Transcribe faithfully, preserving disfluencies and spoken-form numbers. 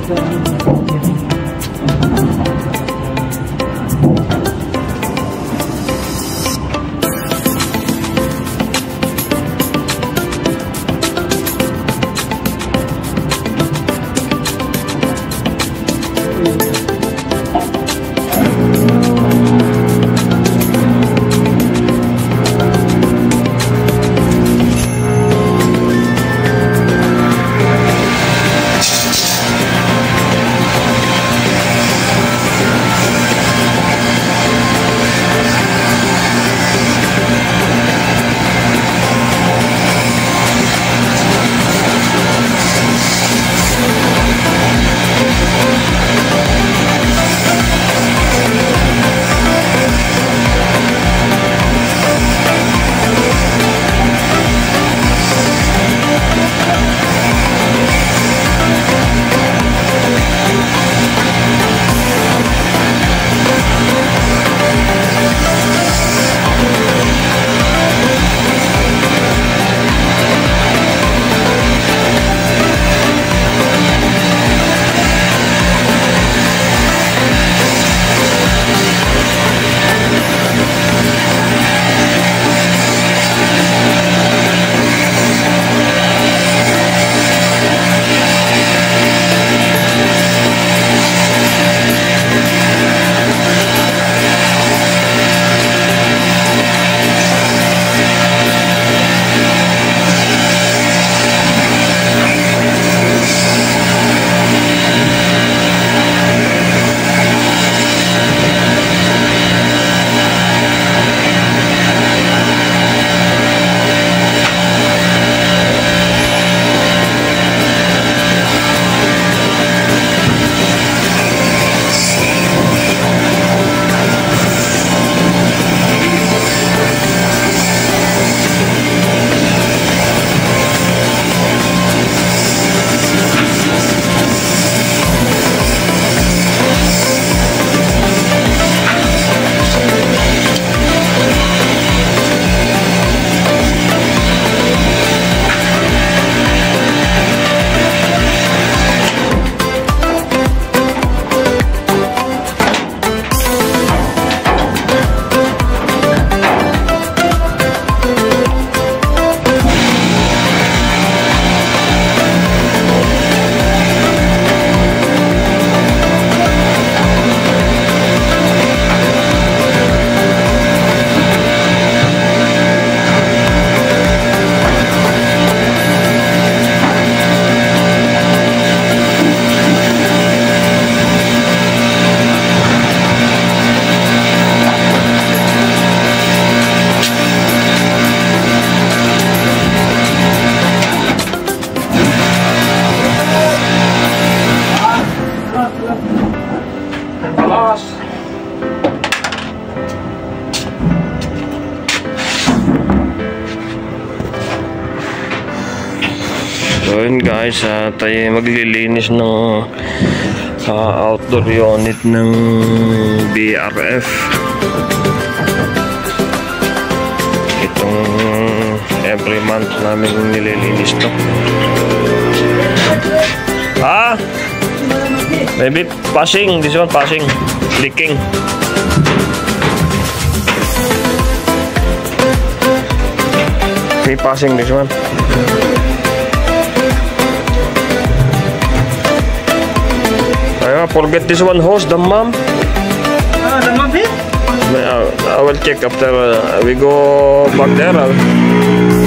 So yun guys, uh, tayo maglilinis ng uh, outdoor unit ng B R F. Itong every month namin nililinis to. Ha? Maybe passing, this one passing, leaking. Maybe passing this one. I forget this one hose, the mom. Ah, the mom here? I will check after uh, we go back there.